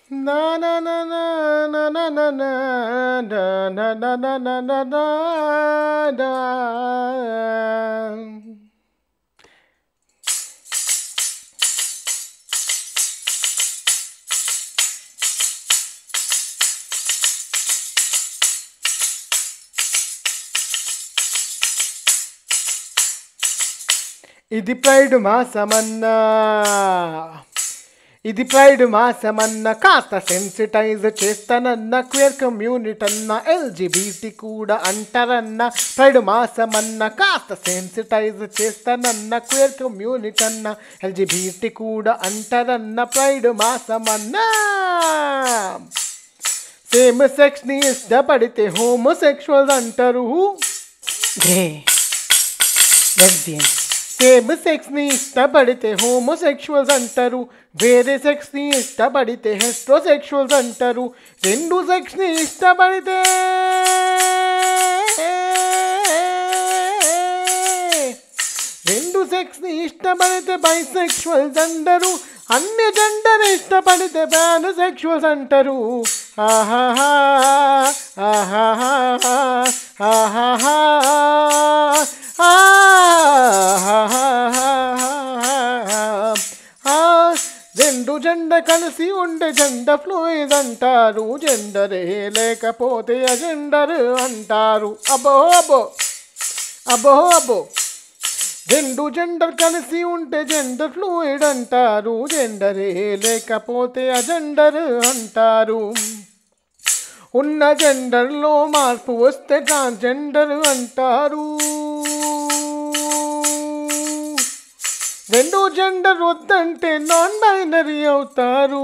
నా నా నా నా నా నా నా నా నా నా నా నా నా నా నా నా. ఇది ప్రైడ్ మాసమన్నా, ఇది ప్రైడ్ మాసమన్న కాస్త సెన్సిటైజ్ చేస్తానన్న క్వేర్ కమ్యూనిటీ అన్న ఎల్జిబిటి కూడా అంటారన్న. ప్రైడ్ మాసమన్న కాస్త సెన్సిటైజ్ చేస్తానన్న క్వేర్ కమ్యూనిటీ అన్న ఎల్జిబిటి కూడా అంటారన్న. ప్రైడ్ మాసమన్నా సేమ్ సెక్స్ ని ఇష్టపడితే హోమోసెక్షువల్స్ అంటారు. సేమ్ సెక్స్ ని ఇష్టపడితే హోమోసెక్షువల్స్ అంటారు. వేరే సెక్స్ ని ఇష్టపడితే హెట్రోసెక్షువల్స్ అంటారు. రెండు సెక్స్ ని ఇష్టపడితే బైసెక్షువల్స్ అంటారు. అన్ని జెండర్ ఇష్టపడితే పాన్సెక్షువల్స్ అంటారు. ఆహాహా ఆహాహా ఆహాహా. రెండు జెండర్ కలిసి ఉండే జెండర్ ఫ్లూయిడ్ అంటారు. జెండరే లేకపోతే అజెండర్ అంటారు. అబ్బో అబ్బో అబ్బో అబ్బో. రెండు జెండర్ కలిసి ఉంటే జెండర్ ఫ్లూయిడ్ అంటారు. జెండరే లేకపోతే అజెండర్ అంటారు. ఉన్న జెండర్లో మార్పు వస్తే ట్రాన్స్జెండర్ అంటారు. రెండు జెండర్ వద్దంటే నాన్ బైనరీ అవుతారు.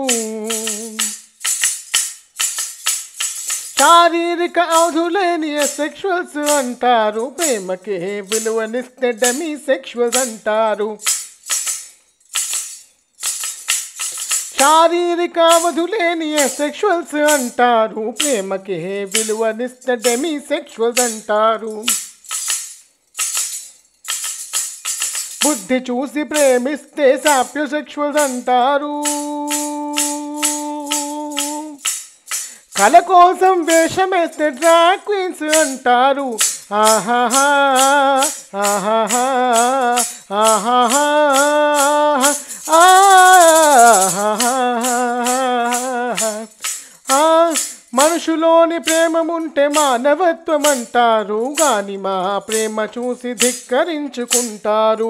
శారీరక అవధులేని సెక్షువల్స్ అంటారు. ప్రేమకే విలువనిస్తే డెమీ సెక్షువల్స్ అంటారు. శారీరక అవధులేని సెక్షువల్స్ అంటారు. ప్రేమకే విలువనిస్తే డెమీ సెక్షువల్స్ అంటారు. బుద్ధి చూసి ప్రేమిస్తే సాప్యోసెక్షువల్స్ అంటారు. కళ కోసం వేషమేస్తే డ్రాగ్ క్వీన్స్ అంటారు. ఆహాహా ఆహాహా ఆహాహా ఆహాహా. మనుషులోని ప్రేమ ఉంటే మానవత్వం అంటారు. గాని మా ప్రేమ చూసి ధిక్కరించుకుంటారు.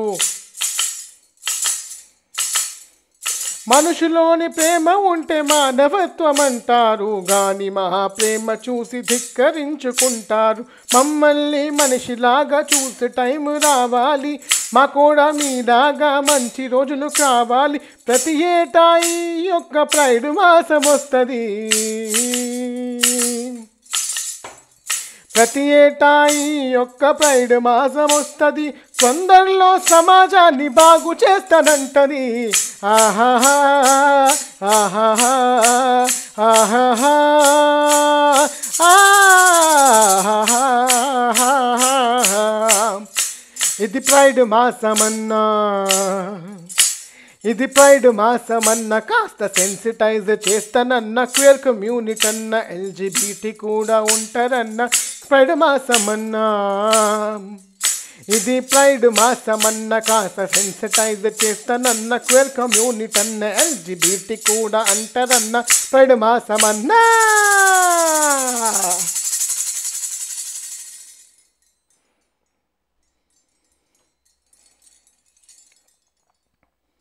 మనుషులోని ప్రేమ ఉంటే మానవత్వం అంటారు. గాని మా ప్రేమ చూసి ధిక్కరించుకుంటారు. మమ్మల్ని మనిషిలాగా చూసి టైం రావాలి. మా కూడా మీలాగా మంచి రోజులు కావాలి. ప్రతి ఏటా ఈ యొక్క ప్రైడ్ మాసం వస్తుంది. ప్రతి ఏటా ఈ యొక్క ప్రైడ్ మాసం వస్తుంది. తొందరలో సమాజాన్ని బాగు చేస్తానంటది. ఆహాహా ఆహాహా ఆహాహా ఆహాహా. ఇది ప్రైడ్ మాసమన్నా, ఇది ప్రైడ్ మాసమన్న కాస్త సెన్సిటైజ్ చేస్తానన్న క్వేర్ కమ్యూనిటీ అన్న ఎల్జిబిటి కూడా ఉంటారన్న. ప్రైడ్ మాసమన్నా, ఇది ప్రైడ్ మాసమన్న కాస్త సెన్సిటైజ్ చేస్తానన్న క్వేర్ కమ్యూనిటీ అన్న ఎల్జిబిటి కూడా అంటారన్న. ప్రైడ్ మాసమన్నా.